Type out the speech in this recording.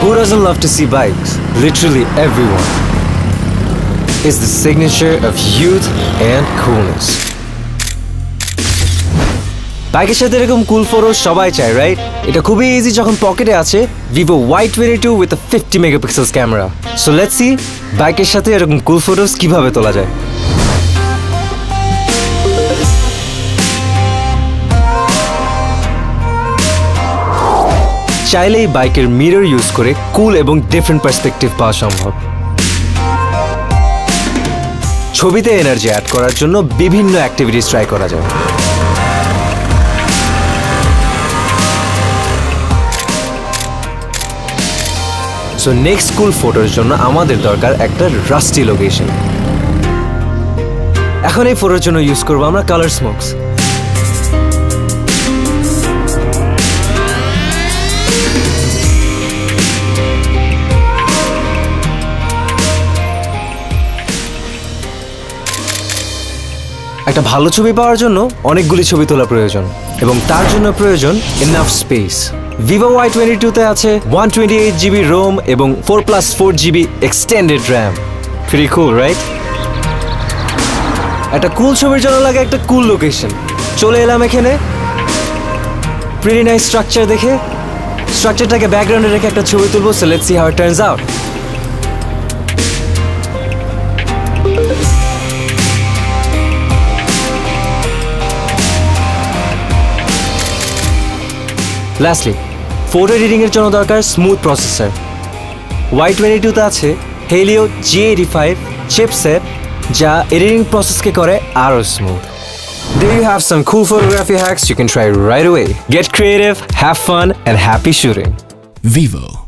Who doesn't love to see bikes? Literally everyone. It's the signature of youth and coolness. বাইকের সাথে এরকম কুল photo সবাই চায়, right? এটা খুবই ইজি যখন পকেটে আছে vivo Y22 with a 50 megapixels camera. So let's see বাইকের সাথে এরকম কুল ফটোস কিভাবে তোলা যায়। চাইলেই বাইকের মিরর ইউজ করে কুল এবং ডিফারেন্ট পার্সপেক্টিভ পাওয়া সম্ভব। ছবিতে এনার্জি অ্যাড করার জন্য বিভিন্ন অ্যাক্টিভিটিস ট্রাই করা যায়। সো নেক্সট কুল ফটোর জন্য আমাদের দরকার একটা রাস্টি লোকেশন। এখন এই ফটোর জন্য ইউজ করবো আমরা কালার স্মোকস। একটা ভালো ছবি পাওয়ার জন্য অনেকগুলি ছবি তোলা প্রয়োজন এবং তার জন্য প্রয়োজন এনাফ স্পেস। vivo Y22 তে আছে 128GB ROM এবং 4+4GB extended RAM. Pretty cool, right? একটা কুল ছবির জন্য লাগে একটা কুল লোকেশন। চলে এলাম এখানে pretty nice স্ট্রাকচার দেখে স্ট্রাকচারটাকে ব্যাকগ্রাউন্ডে রেখে একটা ছবি তুলবো। So let's see how it turns out. Lastly, photo editing এর জন্য দরকার স্মুথ প্রসেসর। Y22 তে আছে Helio G85 চিপসেট যা এডিটিং প্রসেসকে করে আরো smooth. There you have some cool photography hacks you can try right away. Get creative, have fun, and happy shooting. Vivo.